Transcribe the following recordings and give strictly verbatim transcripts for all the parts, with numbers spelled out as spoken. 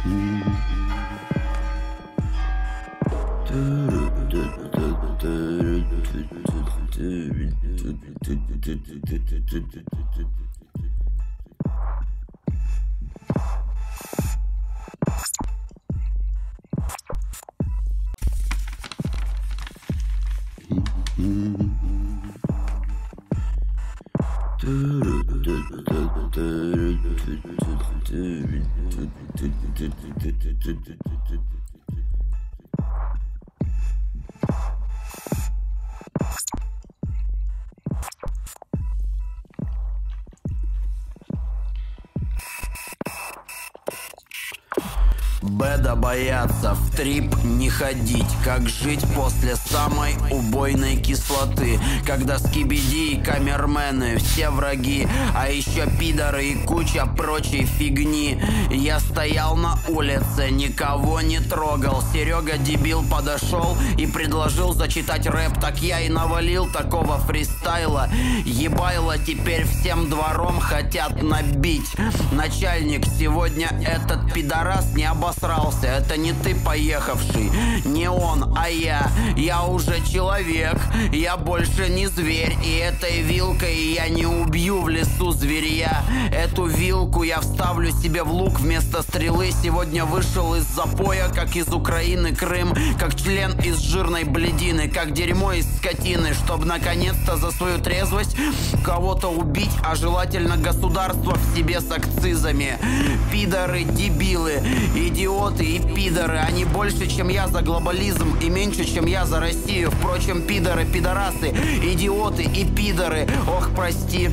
Бэда бояться, в трип не ходить. Как жить после самой убойной кислоты, когда скибиди и камермены все враги, а еще пидоры и куча прочей фигни. Я стоял на улице, никого не трогал. Серега дебил подошел и предложил зачитать рэп. Так я и навалил такого фристайла. Ебайло теперь всем двором хотят набить. Начальник, сегодня этот пидорас не обосрался. Это не ты поехавший, не он, а я. Я уже человек, я больше не зверь. И этой вилкой я не убью в лесу зверья. Эту вилку я вставлю себе в лук вместо стрелы. Сегодня вышел из запоя, как из Украины Крым, как член из жирной блядины, как дерьмо из скотины, чтобы наконец-то за свою трезвость кого-то убить, а желательно государство в себе с акцизами. Пидоры, дебилы, идиоты и пидоры. Они больше, чем я за глобализм, и меньше, чем я за Россию. Впрочем, пидоры, пидорасы, идиоты и пидоры. Ох, прости,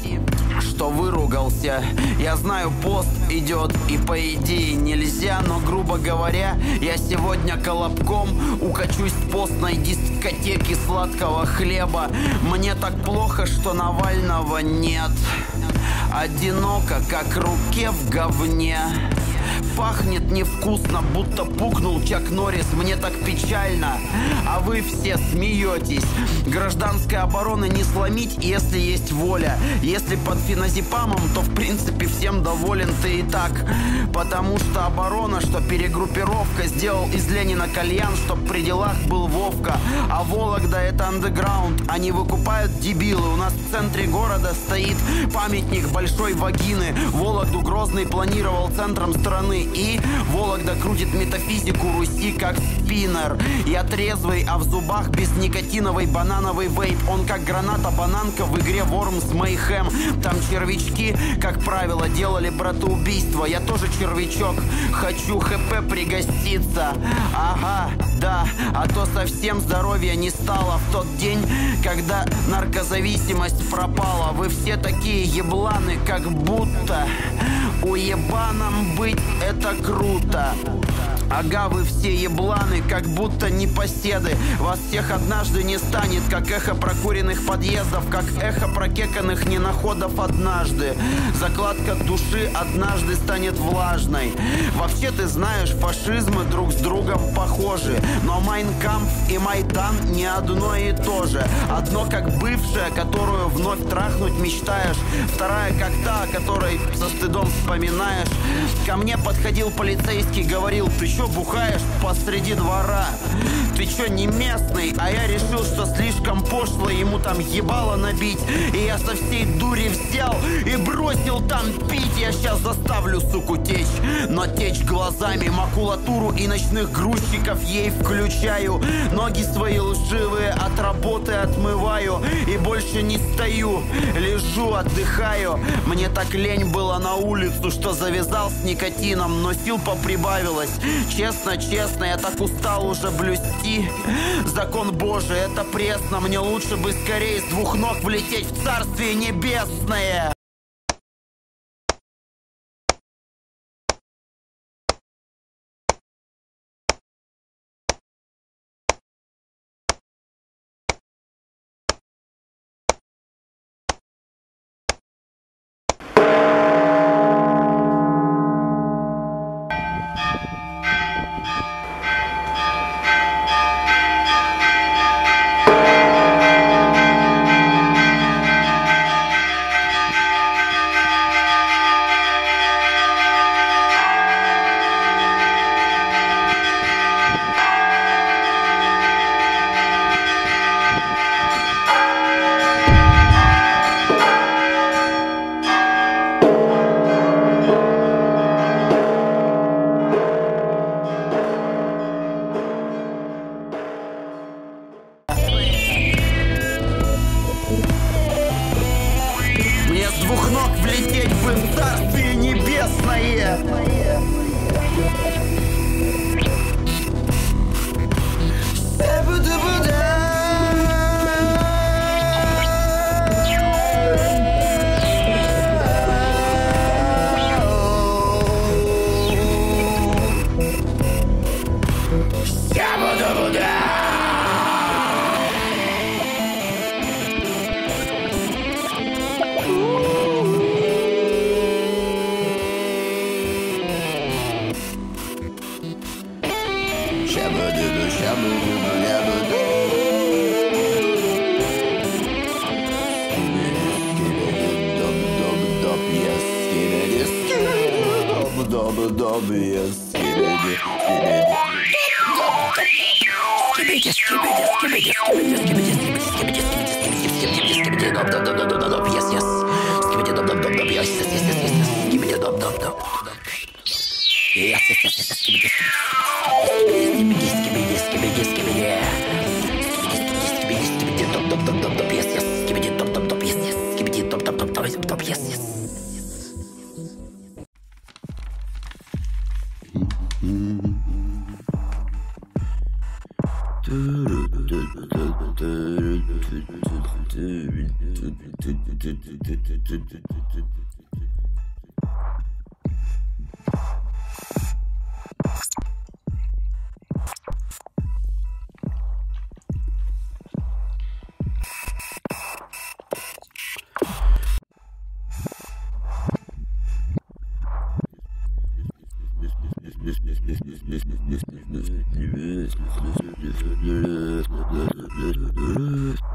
что выругался. Я знаю, пост идет, и по идее нельзя, но, грубо говоря, я сегодня колобком укачусь в постной дискотеке сладкого хлеба. Мне так плохо, что Навального нет. Одиноко, как руке в говне. Пахнет невкусно, будто пукнул Чак Норрис. Мне так печально, а вы все смеетесь. Гражданской обороны не сломить, если есть воля. Если под феназепамом, то в принципе всем доволен ты и так. Потому что оборона, что перегруппировка, сделал из Ленина кальян, чтоб при делах был Вовка. А Вологда это андеграунд, они выкупают дебилы. У нас в центре города стоит памятник большой вагины. Вологду Грозный планировал центром страны. И Вологда крутит метафизику Руси как спиннер. Я трезвый, а в зубах безникотиновый банановый вейп. Он как граната-бананка в игре Worms Mayhem. Там червячки, как правило, делали братоубийство. Я тоже червячок, хочу ХП пригоститься. Ага, да, а то совсем здоровья не стало в тот день, когда наркозависимость пропала. Вы все такие ебланы, как будто уебаном быть это круто. Ага, вы все ебланы, как будто непоседы. Вас всех однажды не станет, как эхо прокуренных подъездов, как эхо прокеканных ненаходов однажды. Закладка души однажды станет влажной. Вообще, ты знаешь, фашизмы друг с другом похожи, но Майн Кампф и Майдан не одно и то же. Одно как бывшая, которую вновь трахнуть мечтаешь. Вторая как та, о которой со стыдом вспоминаешь. Ко мне подходил полицейский, говорил: ты чё бухаешь посреди двора? Ты чё не местный? А я решил, что слишком пошло ему там ебало набить. И я со всей дури взял и бросил там пить. Я сейчас заставлю суку течь, но течь глазами. Макулатуру и ночных грузчиков ей включаю. Ноги свои лживые от работы отмываю. И больше не стою, лежу, отдыхаю. Мне так лень было на улицу, что завязал с никотином, но сил поприбавилось. Честно, честно, я так устал уже блюсти закон Божий, это пресно. Мне лучше бы скорее с двух ног влететь в Царствие Небесное. Yes,